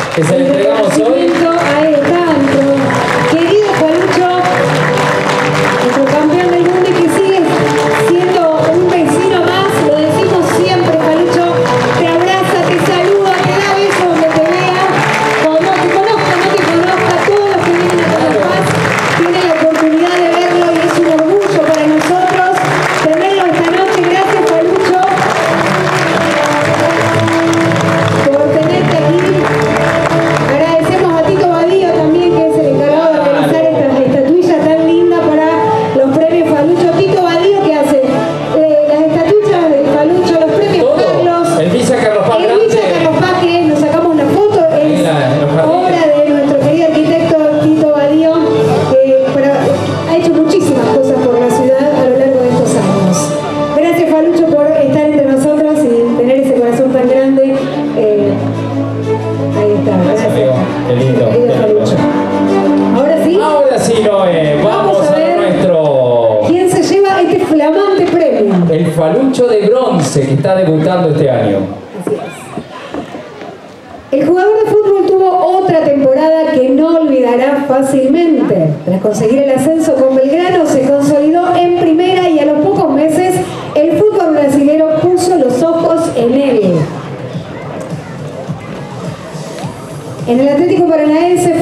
que se le entregamos hoy. Ahí está, nuestro querido Falucho, nuestro campeón del mundo y que sigue siendo un vecino más, lo decimos siempre, Falucho, te abraza, te saluda, te da besos donde te vea, o no te conozca, no te conozca, todos los que vienen a Carlos Paz tienen la oportunidad de verlo y es un orgullo para nosotros tenerlo esta noche. Gracias, Falucho, por tenerte aquí. Agradecemos a Tito Badío también, que es el encargado de realizar esta estatuilla tan linda para los premios Falucho. Tito Badío, que hace las estatuillas de Falucho, los premios Todo. Carlos. El Villa Carlos Paz El Villa Grande. Carlos Paz, que nos sacamos una foto, Ahí es en los jardines. obra de nuestro querido arquitecto Tito Badío, que ha hecho muchísimas cosas por la ciudad a lo largo de estos años. Gracias, Falucho, por estar entre nosotros y tener ese corazón tan grande. Ahí está, Gracias, amigo. Qué lindo. Querido Qué lindo. Falucho. Ahora sí, Ahora sí, Noé. Vamos a a ver nuestro... quién se lleva este flamante premio. El Falucho de bronce que está debutando este año. Así es. El jugador de fútbol tuvo otra temporada que no olvidará fácilmente. Tras conseguir el ascenso con Belgrano, se consolidó en primera y a los pocos meses el fútbol brasilero puso los ojos en él. En el Atlético Paranaense